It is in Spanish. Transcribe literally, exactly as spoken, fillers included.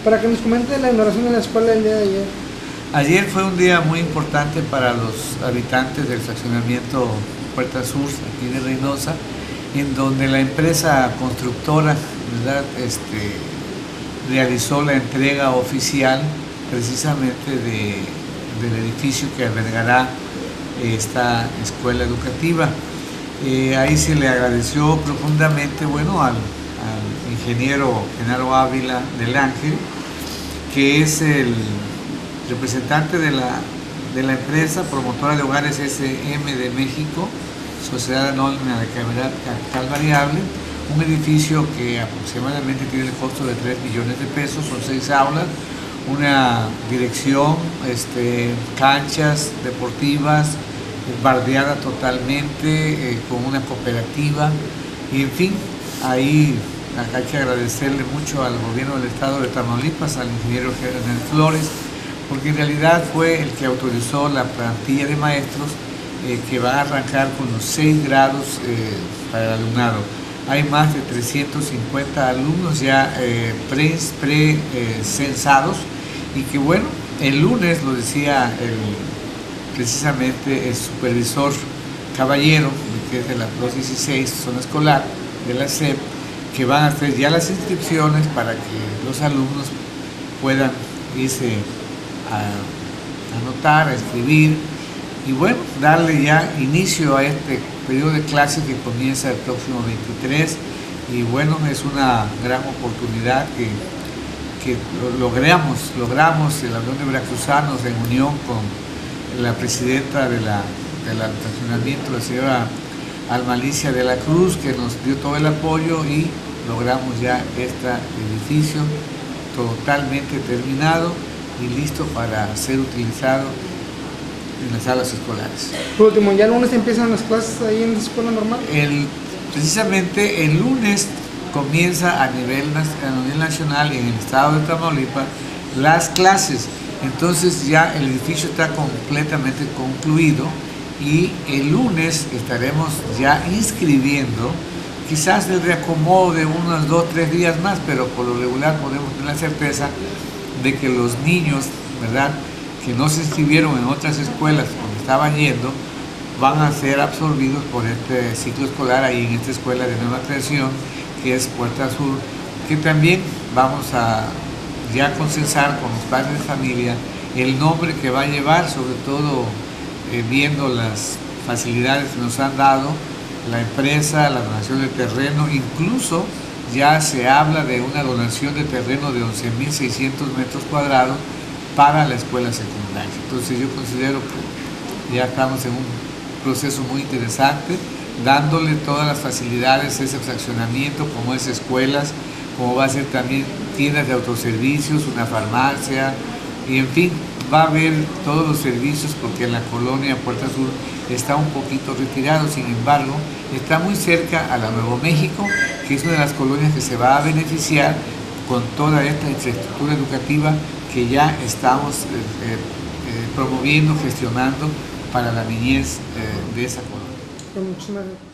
para que nos comente la inauguración de la escuela el día de ayer. Ayer fue un día muy importante para los habitantes del fraccionamiento Puerta Sur, aquí de Reynosa, en donde la empresa constructora, ¿verdad?, este, realizó la entrega oficial precisamente de, del edificio que albergará esta escuela educativa. Eh, ahí se le agradeció profundamente, bueno, al, al ingeniero Genaro Ávila del Ángel, que es el representante de la, de la empresa promotora de hogares S M de México, Sociedad Anónima de Capital Variable, un edificio que aproximadamente tiene el costo de tres millones de pesos, son seis aulas, una dirección, este, canchas deportivas, bardeada totalmente, eh, con una cooperativa, y en fin, ahí hay que agradecerle mucho al gobierno del estado de Tamaulipas, al ingeniero General Flores, porque en realidad fue el que autorizó la plantilla de maestros eh, que va a arrancar con los seis grados eh, para el alumnado. Hay más de trescientos cincuenta alumnos ya eh, pre-censados eh, y que bueno, el lunes, lo decía el, precisamente el supervisor Caballero, que es de la dos dieciséis, zona escolar de la S E P, que van a hacer ya las inscripciones para que los alumnos puedan irse a anotar, a escribir y bueno, darle ya inicio a este periodo de clases que comienza el próximo veintitrés, y bueno, es una gran oportunidad que, que logramos, logramos la Unión de Veracruzanos en unión con la presidenta de la, del fraccionamiento, la señora Alma Alicia de la Cruz, que nos dio todo el apoyo y logramos ya este edificio totalmente terminado y listo para ser utilizado en las salas escolares. Por último, ¿ya el lunes empiezan las clases ahí en la escuela normal? El, precisamente el lunes comienza a nivel, a nivel nacional y en el estado de Tamaulipas las clases. Entonces ya el edificio está completamente concluido y el lunes estaremos ya inscribiendo, quizás el reacomodo de unos dos, tres días más, pero por lo regular podemos tener la certeza de que los niños, ¿verdad?, que no se inscribieron en otras escuelas donde estaban yendo, van a ser absorbidos por este ciclo escolar ahí en esta escuela de nueva creación, que es Puerta Sur, que también vamos a ya consensar con los padres de familia el nombre que va a llevar, sobre todo eh, viendo las facilidades que nos han dado la empresa, la donación de terreno, incluso ya se habla de una donación de terreno de once mil seiscientos metros cuadrados para la escuela secundaria. Entonces yo considero que ya estamos en un proceso muy interesante, dándole todas las facilidades a ese fraccionamiento, como es escuelas, como va a ser también tiendas de autoservicios, una farmacia, y en fin, va a haber todos los servicios, porque en la colonia Puerta Sur está un poquito retirado, sin embargo, está muy cerca a la Nuevo México, que es una de las colonias que se va a beneficiar con toda esta infraestructura educativa que ya estamos eh, eh, promoviendo, gestionando para la niñez eh, de esa colonia. Muchísimas gracias.